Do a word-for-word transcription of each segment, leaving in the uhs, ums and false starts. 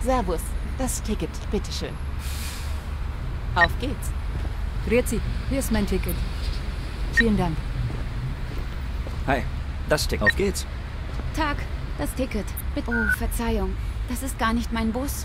Servus, das Ticket, bitteschön. Auf geht's. Grüezi, hier ist mein Ticket. Vielen Dank. Hi, das Ticket. Auf geht's. Tag, das Ticket. Bitte. Oh, Verzeihung. Das ist gar nicht mein Bus.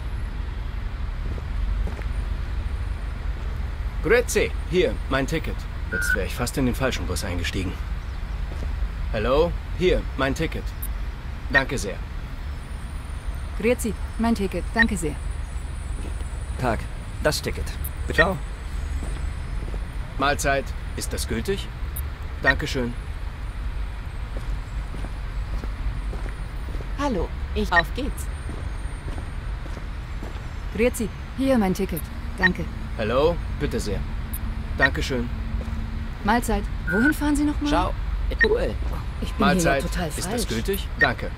Grüezi, hier, mein Ticket. Jetzt wäre ich fast in den falschen Bus eingestiegen. Hallo, hier, mein Ticket. Danke sehr. Grüezi, mein Ticket. Danke sehr. Tag, das Ticket. Ciao. Mahlzeit. Ist das gültig? Dankeschön. Hallo, ich auf geht's. Grüezi, hier mein Ticket. Danke. Hallo, bitte sehr. Dankeschön. Mahlzeit. Wohin fahren Sie nochmal? Ciao. Cool. Ich bin Mahlzeit. hier ja total falsch. Ist das gültig? Danke.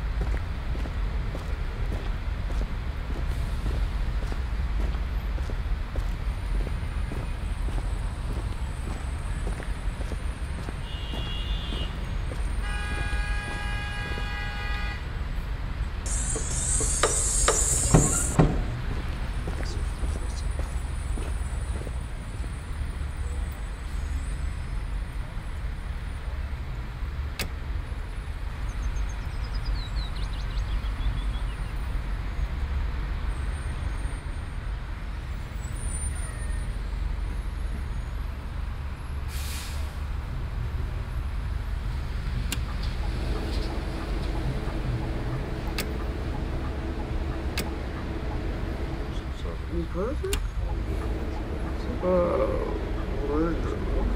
Perfect? Uh, where is it?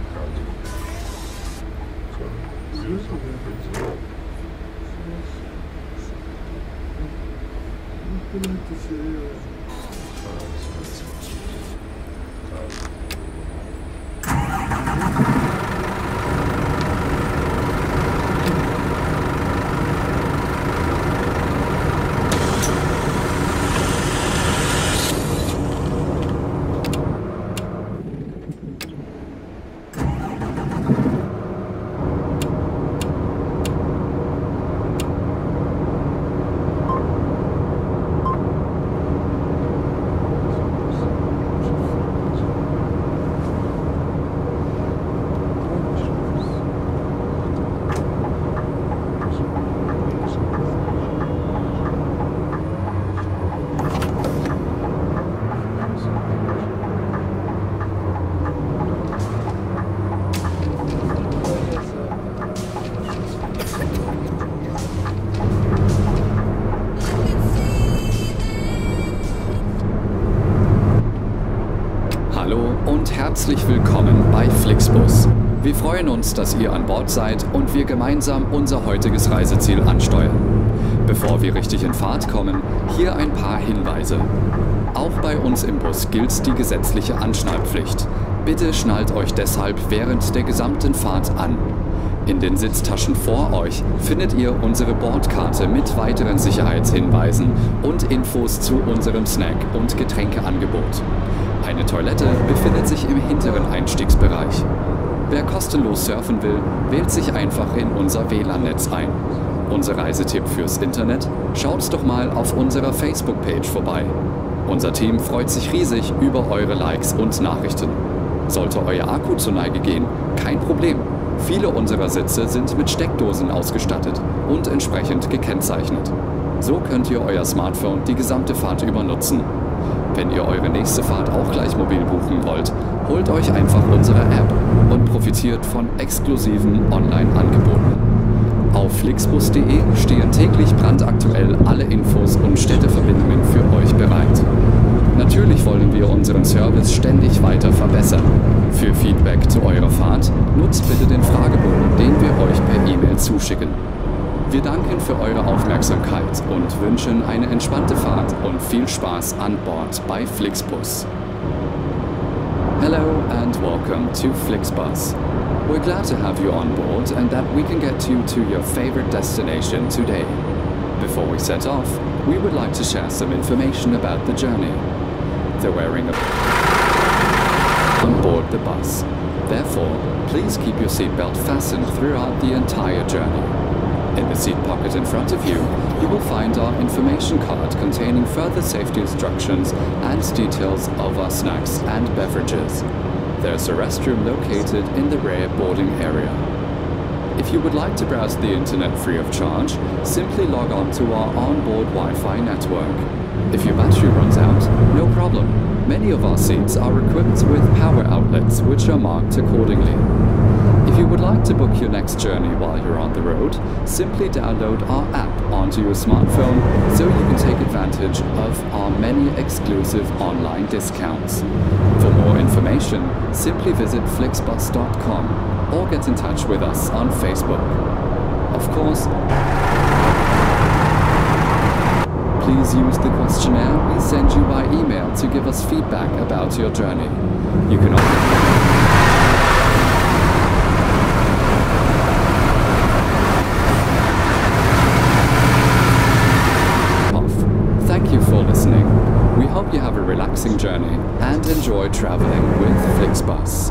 Herzlich willkommen bei Flixbus. Wir freuen uns, dass ihr an Bord seid und wir gemeinsam unser heutiges Reiseziel ansteuern. Bevor wir richtig in Fahrt kommen, hier ein paar Hinweise. Auch bei uns im Bus gilt die gesetzliche Anschnallpflicht. Bitte schnallt euch deshalb während der gesamten Fahrt an. In den Sitztaschen vor euch findet ihr unsere Bordkarte mit weiteren Sicherheitshinweisen und Infos zu unserem Snack- und Getränkeangebot. Eine Toilette befindet sich im hinteren Einstiegsbereich. Wer kostenlos surfen will, wählt sich einfach in unser W L A N-Netz ein. Unser Reisetipp fürs Internet? Schaut doch mal auf unserer Facebook-Page vorbei. Unser Team freut sich riesig über eure Likes und Nachrichten. Sollte euer Akku zur Neige gehen, kein Problem. Viele unserer Sitze sind mit Steckdosen ausgestattet und entsprechend gekennzeichnet. So könnt ihr euer Smartphone die gesamte Fahrt über nutzen. Wenn ihr eure nächste Fahrt auch gleich mobil buchen wollt, holt euch einfach unsere App und profitiert von exklusiven Online-Angeboten. Auf flixbus punkt de stehen täglich brandaktuell alle Infos und Städteverbindungen für euch bereit. Natürlich wollen wir unseren Service ständig weiter verbessern. Für Feedback zu eurer Fahrt nutzt bitte den Fragebogen, den wir euch per E-Mail zuschicken. Wir danken für eure Aufmerksamkeit und wünschen eine entspannte Fahrt und viel Spaß an Bord bei Flixbus. Hello and welcome to Flixbus. We're glad to have you on board and that we can get you to your favorite destination today. Before we set off, we would like to share some information about the journey. The wearing of on board the bus. Therefore, please keep your seatbelt fastened throughout the entire journey. In the seat pocket in front of you, you will find our information card containing further safety instructions and details of our snacks and beverages. There's a restroom located in the rear boarding area. If you would like to browse the internet free of charge, simply log on to our onboard Wi-Fi network. If your battery runs out, no problem. Many of our seats are equipped with power outlets which are marked accordingly. If you would like to book your next journey while you're on the road, simply download our app onto your smartphone so you can take advantage of our many exclusive online discounts. For more information, simply visit flixbus dot com or get in touch with us on Facebook. Of course, please use the questionnaire we send you by email to give us feedback about your journey. You can also Thank you for listening. We hope you have a relaxing journey and enjoy traveling with Flixbus.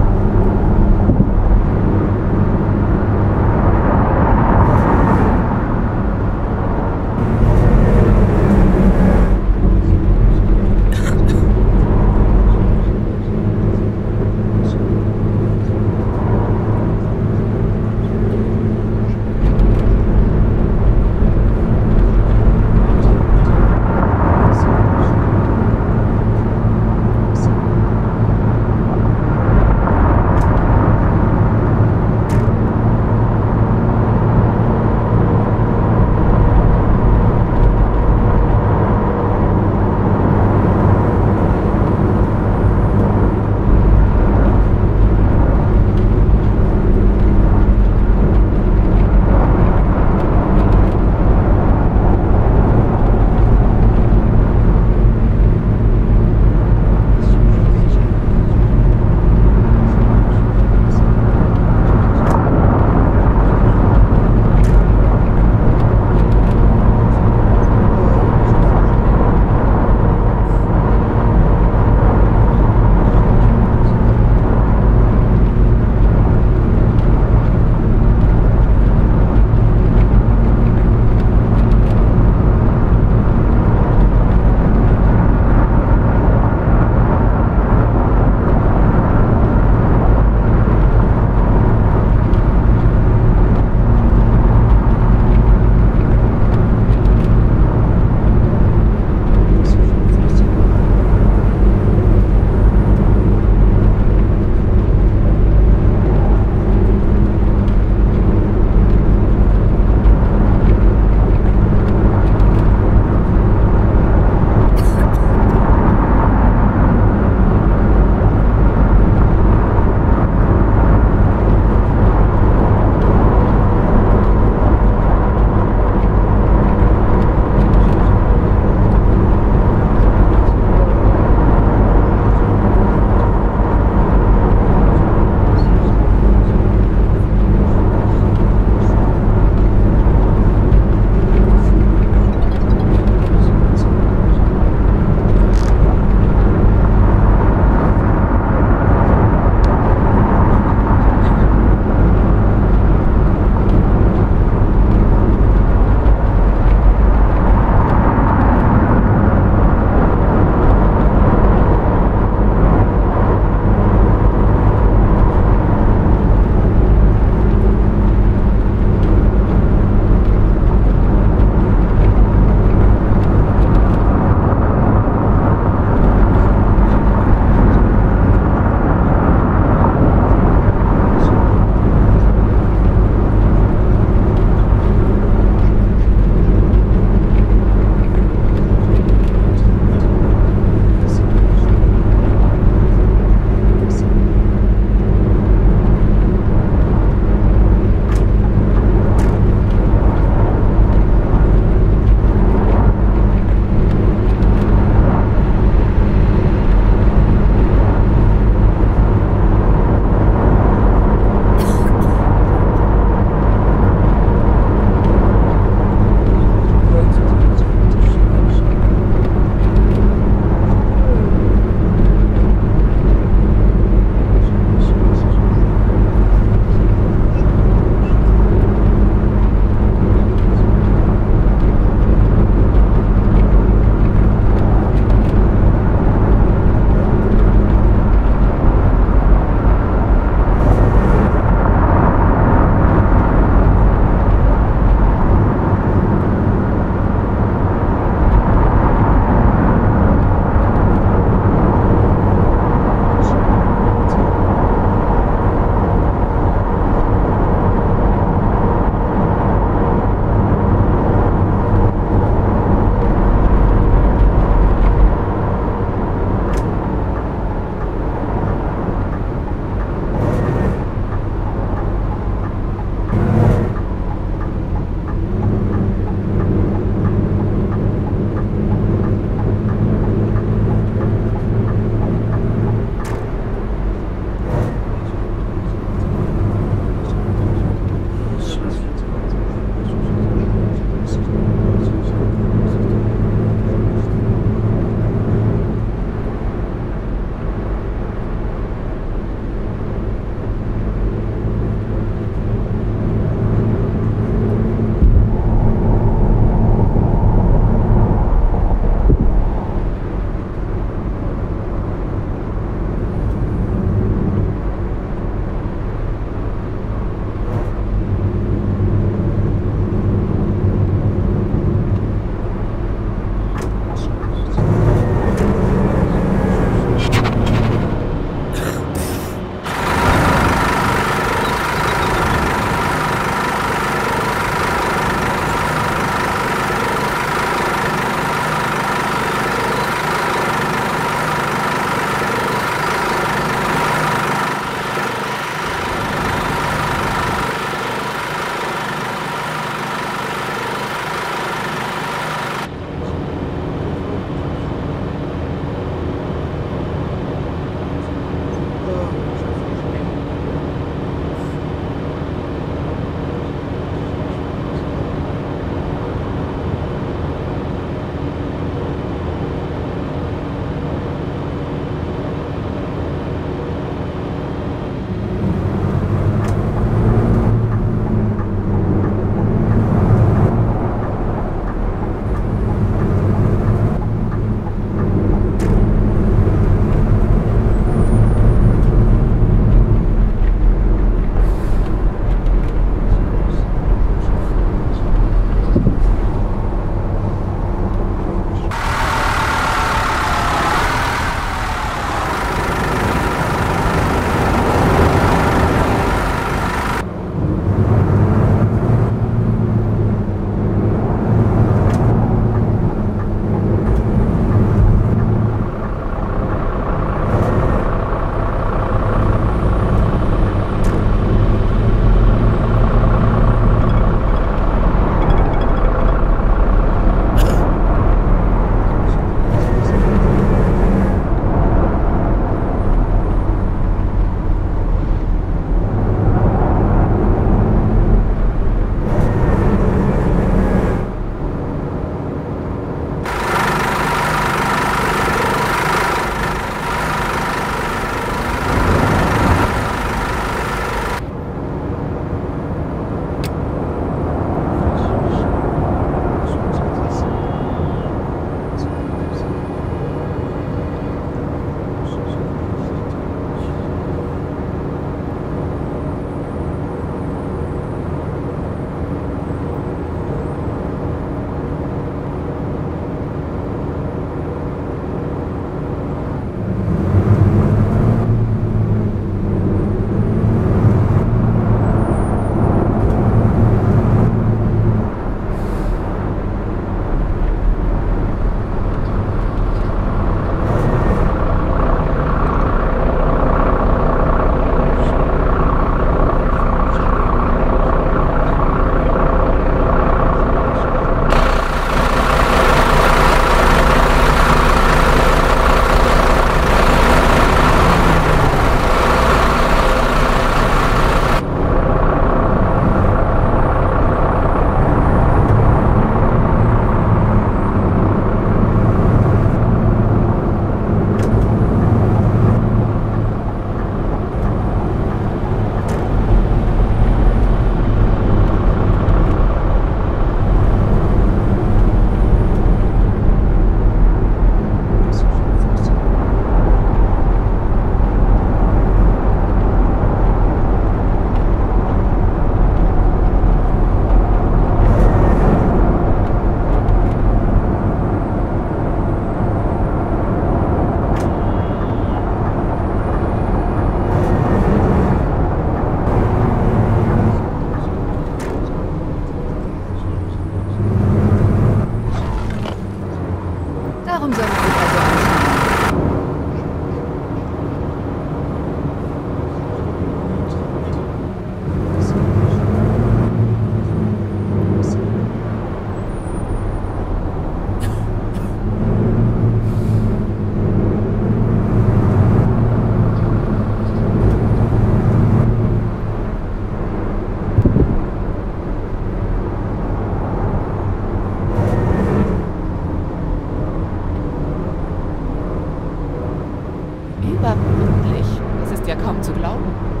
Kaum zu glauben.